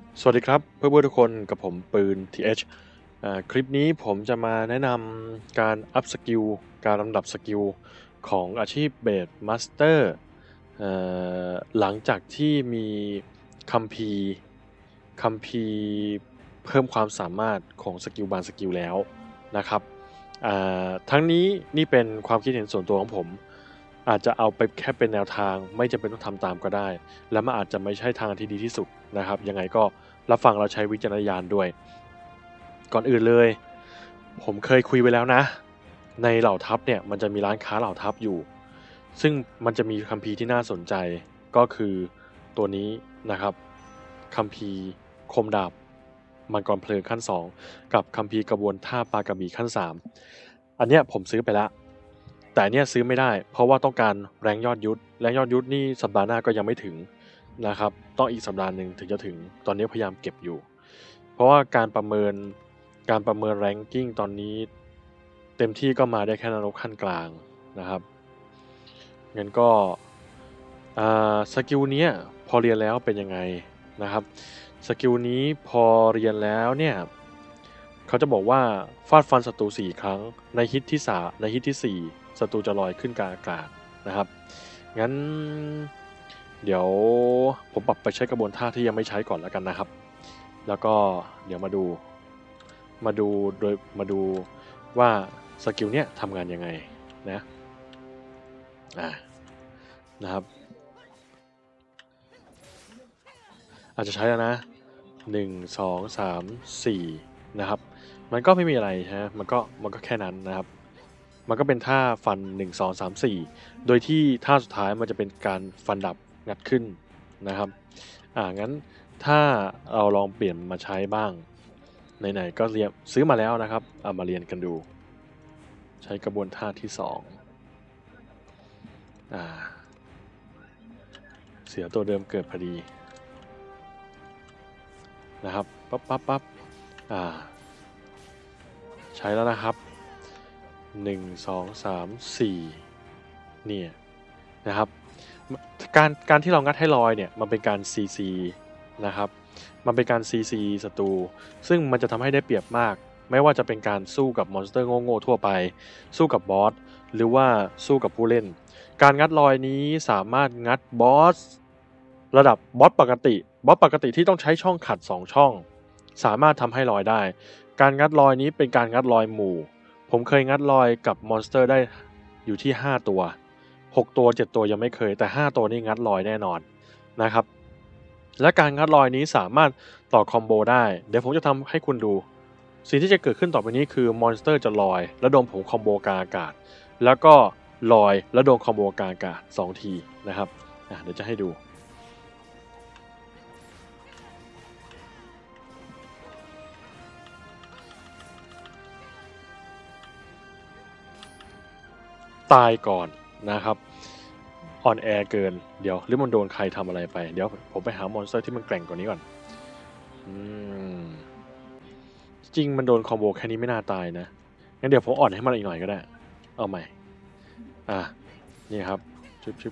สวัสดีครับเพื่อนๆทุกคนกับผมปืน TH คลิปนี้ผมจะมาแนะนำการอัพสกิลการลำดับสกิลของอาชีพเบสมาสเตอร์หลังจากที่มีคัมภีร์คัมภีร์เพิ่มความสามารถของสกิลบางสกิลแล้วนะครับทั้งนี้นี่เป็นความคิดเห็นส่วนตัวของผมอาจจะเอาไปแค่เป็นแนวทางไม่จำเป็นต้องทำตามก็ได้และมันอาจจะไม่ใช่ทางที่ดีที่สุดนะครับยังไงก็รับฟังเราใช้วิจารณญาณด้วยก่อนอื่นเลยผมเคยคุยไว้แล้วนะในเหล่าทัพเนี่ยมันจะมีร้านค้าเหล่าทัพอยู่ซึ่งมันจะมีคัมภีร์ที่น่าสนใจก็คือตัวนี้นะครับคัมภีร์คมดาบมังกรเพลิงขั้น2กับคัมภีร์กระบวนท่าปลากระบี่ขั้น3อันเนี้ยผมซื้อไปแล้วแต่เนี่ยซื้อไม่ได้เพราะว่าต้องการแรงยอดยุทธแรงยอดยุทธนี่สัปดาห์หน้าก็ยังไม่ถึงนะครับต้องอีกสัปดาห์หนึ่งถึงจะถึงตอนนี้พยายามเก็บอยู่เพราะว่าการประเมินแรงกิ้งตอนนี้เต็มที่ก็มาได้แค่นรกขั้นกลางนะครับงั้นก็สกิลเนี้ยพอเรียนแล้วเป็นยังไงนะครับสกิลนี้พอเรียนแล้วเนี่ยเขาจะบอกว่าฟาดฟันศัตรู4ครั้งในฮิตที่3ในฮิตที่4ศัตรูจะลอยขึ้นกลางอากาศนะครับงั้นเดี๋ยวผมปรับไปใช้กระบวนท่าที่ยังไม่ใช้ก่อนแล้วกันนะครับแล้วก็เดี๋ยวมาดูว่าสกิลเนี้ยทำงานยังไงนะนะครับอาจจะใช้แล้วนะ1 2 3 4นะครับมันก็ไม่มีอะไรฮะมันก็แค่นั้นนะครับมันก็เป็นท่าฟัน1 2 3 4โดยที่ท่าสุดท้ายมันจะเป็นการฟันดับงัดขึ้นนะครับงั้นถ้าเราลองเปลี่ยนมาใช้บ้างไหนๆก็เรียนซื้อมาแล้วนะครับเอามาเรียนกันดูใช้กระบวนท่าที่2เสียตัวเดิมเกิดพอดีนะครับปั๊บใช้แล้วนะครับ1 2 3 4เนี่ยนะครับการที่เรางัดให้ลอยเนี่ยมันเป็นการ CC นะครับมันเป็นการ CC ศัตรูซึ่งมันจะทำให้ได้เปรียบมากไม่ว่าจะเป็นการสู้กับมอนสเตอร์โง่ๆทั่วไปสู้กับบอสหรือว่าสู้กับผู้เล่นการงัดลอยนี้สามารถงัดบอสระดับบอสปกติที่ต้องใช้ช่องขัด2ช่องสามารถทำให้ลอยได้การงัดลอยนี้เป็นการงัดลอยหมู่ผมเคยงัดลอยกับมอนสเตอร์ได้อยู่ที่5ตัว6ตัว7ตัวยังไม่เคยแต่5ตัวนี่งัดลอยแน่นอนนะครับและการงัดลอยนี้สามารถต่อคอมโบได้เดี๋ยวผมจะทำให้คุณดูสิ่งที่จะเกิดขึ้นต่อไปนี้คือมอนสเตอร์จะลอยแล้วโดนผมคอมโบกลางอากาศแล้วก็ลอยแล้วโดนคอมโบกลางอากาศ2ทีนะครับเดี๋ยวจะให้ดูตายก่อนนะครับอ่อนแอเกินเดี๋ยวหรือมันโดนใครทำอะไรไปเดี๋ยวผมไปหามอนสเตอร์ที่มันแกร่งกว่านี้ก่อนจริงมันโดนคอมโบแค่นี้ไม่น่าตายนะงั้นเดี๋ยวผมอ่อนให้มันอีกหน่อยก็ได้เอาใหม่นี่ครับชึบ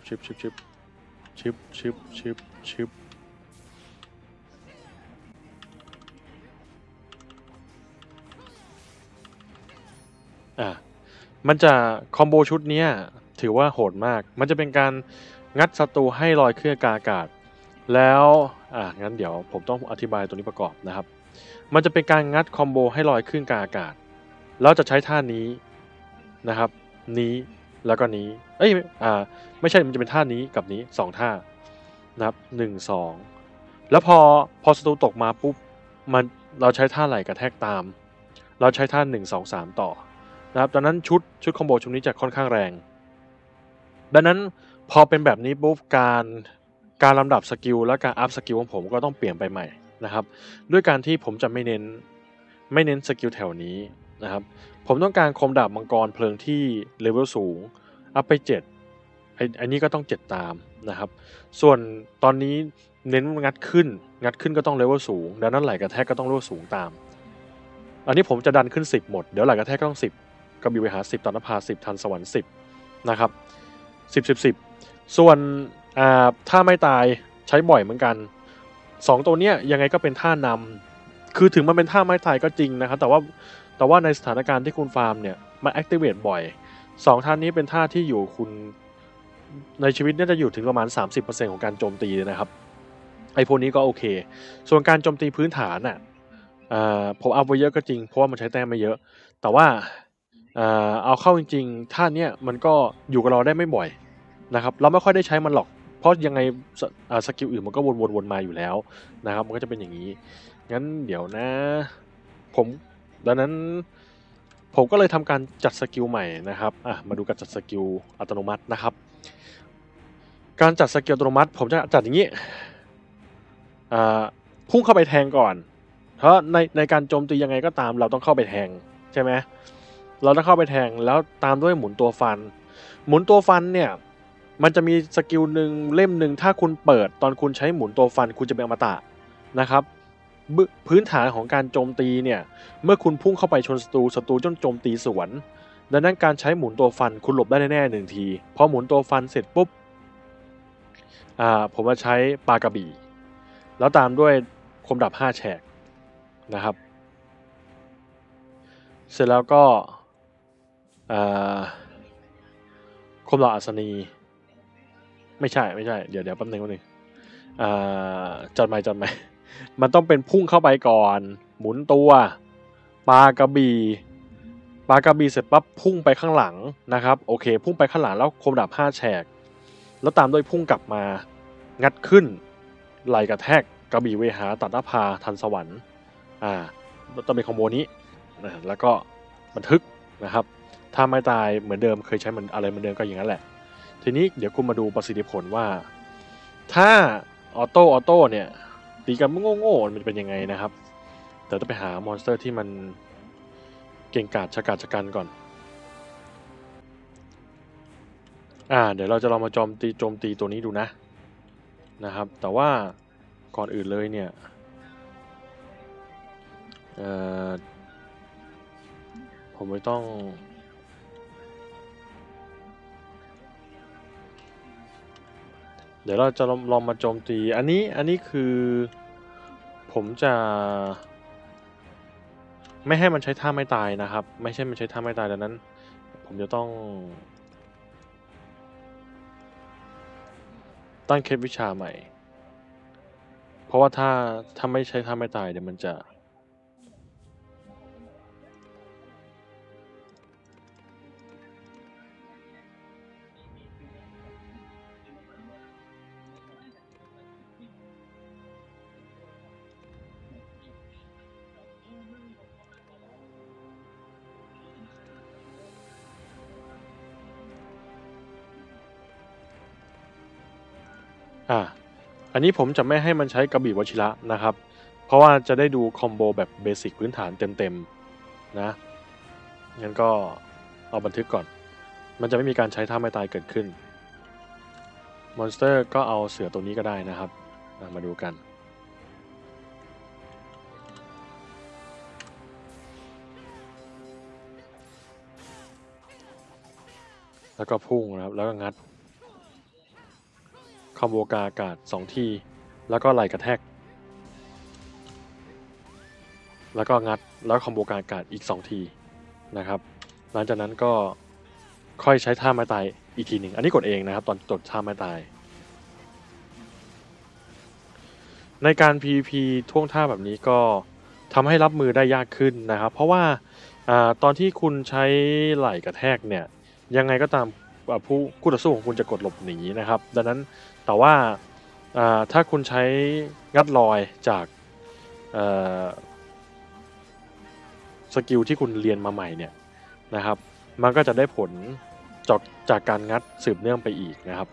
มันจะคอมโบชุดนี้ถือว่าโหดมากมันจะเป็นการงัดศัตรูให้ลอยขึ้นกลางอากาศแล้วงั้นเดี๋ยวผมต้องอธิบายตัวนี้ประกอบนะครับมันจะเป็นการงัดคอมโบให้ลอยขึ้นกลางอากาศแล้วจะใช้ท่านี้นะครับนี้แล้วก็นี้ไม่ใช่มันจะเป็นท่านี้กับนี้2ท่านะครับ1 2แล้วพอศัตรูตกมาปุ๊บเราใช้ท่าไหลกระแทกตามเราใช้ท่า1 2 3ต่อนะครับดังนั้นชุดคอมโบชุดนี้จะค่อนข้างแรงดังนั้นพอเป็นแบบนี้ปุ๊บการลำดับสกิลและการอัพสกิลของผมก็ต้องเปลี่ยนไปใหม่นะครับด้วยการที่ผมจะไม่เน้นสกิลแถวนี้นะครับผมต้องการคมดาบมังกรเพลิงที่เลเวลสูงอัพไป7อันนี้ก็ต้อง7ตามนะครับส่วนตอนนี้เน้นงัดขึ้นก็ต้องเลเวลสูงดังนั้นไหลกระแทกก็ต้องเลเวลสูงตามอันนี้ผมจะดันขึ้น10หมดเดี๋ยวไหลกระแทกก็ต้อง10กระบี่ไปหา10ตันนภา10ทันสวรรค์10นะครับ10ส่วนถ้าไม่ตายใช้บ่อยเหมือนกัน 2ตัวเนี้ยยังไงก็เป็นท่านำคือถึงมันเป็นท่าไม้ตายก็จริงนะครับแต่ว่าในสถานการณ์ที่คุณฟาร์มเนี่ยมา activate บ่อย2ท่านี้เป็นท่าที่อยู่คุณในชีวิตน่าจะอยู่ถึงประมาณ 30% ของการโจมตีเลยนะครับไอ้พวกนี้ก็โอเคส่วนการโจมตีพื้นฐานผมอัพไว้เยอะก็จริงเพราะว่ามันใช้แต้มไม่เยอะแต่ว่าเอาเข้าจริงๆท่าเนี้ยมันก็อยู่กับเราได้ไม่บ่อยนะครับเราไม่ค่อยได้ใช้มันหรอกเพราะยังไงสกิลอื่นมันก็วนๆมาอยู่แล้วนะครับมันก็จะเป็นอย่างนี้งั้นเดี๋ยวนะผมดังนั้นผมก็เลยทำการจัดสกิลใหม่นะครับมาดูการจัดสกิลอัตโนมัตินะครับการจัดสกิลอัตโนมัติผมจะจัดอย่างนี้พุ่งเข้าไปแทงก่อนเพราะในการโจมตียังไงก็ตามเราต้องเข้าไปแทงใช่ไหมเราต้องเข้าไปแทงแล้วตามด้วยหมุนตัวฟันหมุนตัวฟันเนี่ยมันจะมีสกิลหนึ่งเล่มหนึ่งถ้าคุณเปิดตอนคุณใช้หมุนตัวฟันคุณจะเป็นอมตะนะครับพื้นฐานของการโจมตีเนี่ยเมื่อคุณพุ่งเข้าไปชนศัตรูจนโจมตีสวนดังนั้นการใช้หมุนตัวฟันคุณหลบได้แน่ๆ1 ทีพอหมุนตัวฟันเสร็จปุ๊บผมจะใช้ปากระบี่แล้วตามด้วยคมดาบ5 แฉกนะครับเสร็จแล้วก็คมดาบอัศนีไม่ใช่เดี๋ยวแป๊บนึงจัดใหม่มันต้องเป็นพุ่งเข้าไปก่อนหมุนตัวปากระบี่เสร็จปั๊บพุ่งไปข้างหลังนะครับโอเคพุ่งไปข้างหลังแล้วคมดาบ5 แฉกแล้วตามด้วยพุ่งกลับมางัดขึ้นไหลกระแทกกระบี่เวหาตัดหน้าผาทันสวรรค์ต้องเป็นคอมโบนี้แล้วก็บันทึกนะครับถ้าไม่ตายเหมือนเดิมเคยใช้มันอะไรเหมือนเดิมก็อย่างนั้นแหละทีนี้เดี๋ยวคุณมาดูประสิทธิผลว่าถ้าออโต้เนี่ยตีกันโง่มันเป็นยังไงนะครับแต่ต้องไปหามอนสเตอร์ที่มันเก่งกาจชะกันก่อนเดี๋ยวเราจะลองมาโจมตีตัวนี้ดูนะครับแต่ว่าก่อนอื่นเลยเนี่ยผมไม่ต้องเดี๋ยวเราจะลองมาโจมตีอันนี้คือผมจะไม่ให้มันใช้ท่าไม่ตายนะครับไม่ใช่มันใช้ท่าไม่ตายดังนั้นผมจะต้องตั้งเคสวิชาใหม่เพราะว่าถ้าไม่ใช้ท่าไม่ตายเดี๋ยวมันจะอันนี้ผมจะไม่ให้มันใช้กระบี่วชิระนะครับเพราะว่าจะได้ดูคอมโบแบบเบสิกพื้นฐานเต็มนะงั้นก็เอาบันทึกก่อนมันจะไม่มีการใช้ท่าไม่ตายเกิดขึ้นมอนสเตอร์ก็เอาเสือตัวนี้ก็ได้นะครับมาดูกันแล้วก็พุ่งนะครับแล้วก็งัดคอมโบกาอากาศ2 ทีแล้วก็ไหลกระแทกแล้วก็งัดแล้วคอมโบกาอากาศอีก2 ทีนะครับหลังจากนั้นก็ค่อยใช้ท่าไม้ตายอีกทีหนึ่งอันนี้กดเองนะครับตอนกดท่าไม้ตายในการ PVP ท่วงท่าแบบนี้ก็ทำให้รับมือได้ยากขึ้นนะครับเพราะว่าตอนที่คุณใช้ไหล่กระแทกเนี่ยยังไงก็ตามคู่ต่อสู้ของคุณจะกดหลบหนีนะครับดังนั้นแต่ว่าถ้าคุณใช้งัดลอยจากสกิลที่คุณเรียนมาใหม่เนี่ยนะครับมันก็จะได้ผลจากการงัดสืบเนื่องไปอีกนะครับ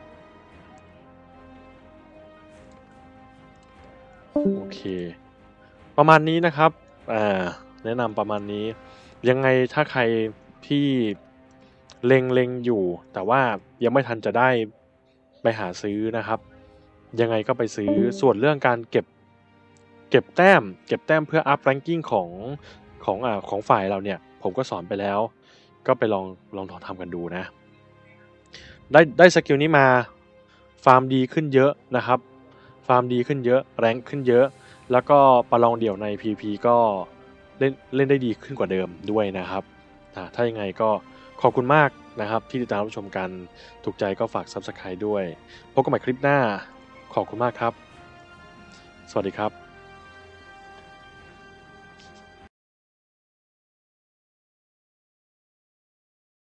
โอเคประมาณนี้นะครับแนะนำประมาณนี้ยังไงถ้าใครที่เล็งอยู่แต่ว่ายังไม่ทันจะได้ไปหาซื้อนะครับยังไงก็ไปซื้อส่วนเรื่องการเก็บแต้มเพื่ออัพแรงกิ้งของฝ่ายเราเนี่ยผมก็สอนไปแล้วก็ไปลองทำกันดูนะได้สกิลนี้มาฟาร์มดีขึ้นเยอะนะครับฟาร์มดีขึ้นเยอะแรงขึ้นเยอะแล้วก็ประลองเดี่ยวใน PVP ก็เล่นได้ดีขึ้นกว่าเดิมด้วยนะครับถ้ายังไงก็ขอบคุณมากนะครับที่ติดตามรับชมกันถูกใจก็ฝาก Subscribe ด้วยพบกันใหม่คลิปหน้าขอบคุณมากครับสวัสดีครับ